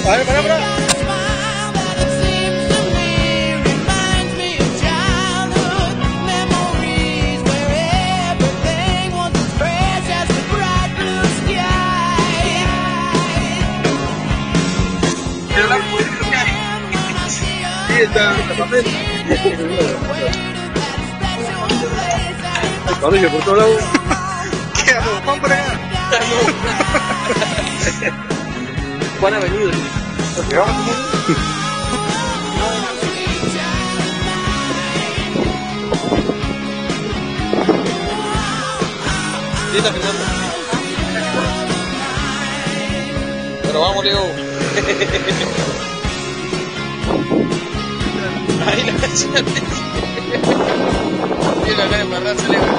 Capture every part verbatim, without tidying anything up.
ver, para, para. Pero la puerta que hay. Sí, está en el papel. El parrillo por todos lados. ¿Qué hago? Juan por acá. Juan ha venido. Sí, está filmando. Pero vamos, Leo. Ahí la canción. Tiene la cara de embarrarse, Leo.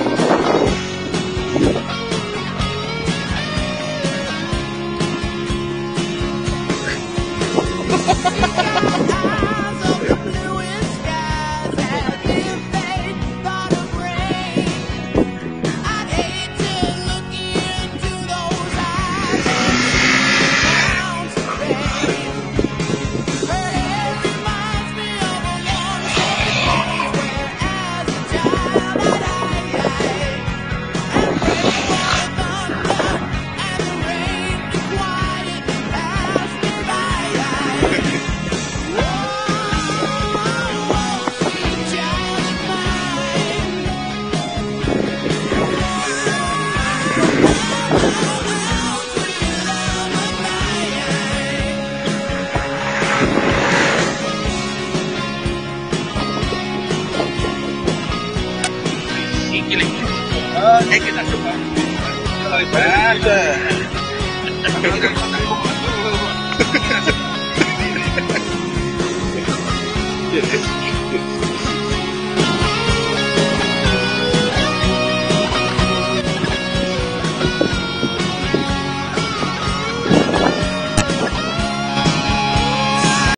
¿Y qué le quiero? Es que está chupando. No la